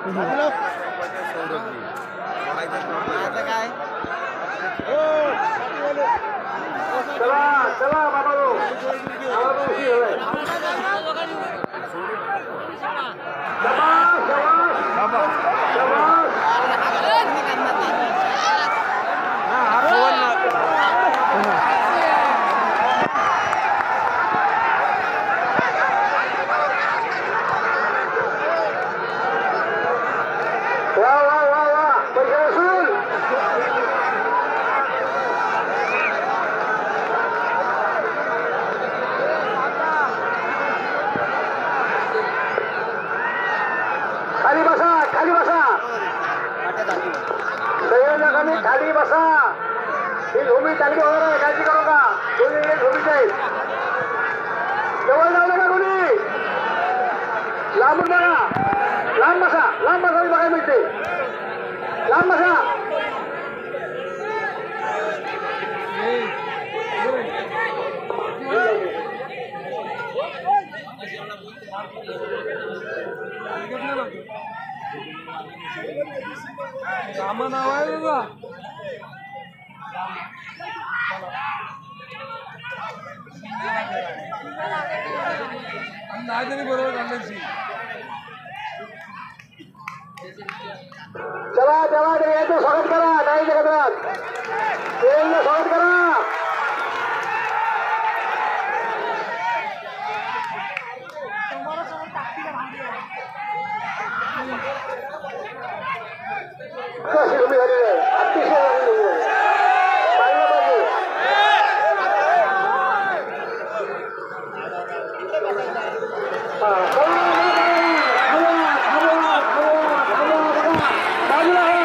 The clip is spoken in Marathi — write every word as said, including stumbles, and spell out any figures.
काय चला चला बाबा खाली बसा खाली बसा संयोजकांनी खाली बसा ही झोपी चांगली होणार आहे काळजी करू का कोणी झोपीच आहे जवळ जाऊ नका कोणी लांबून बघा लांब बसा लांब बसा बघायला मिळते लांब बसा राम नाव आहे बाबा नाही तरी बरोबर काढण्याची चला तेव्हा याचं स्वागत करा नाही जगतात स्वागत करा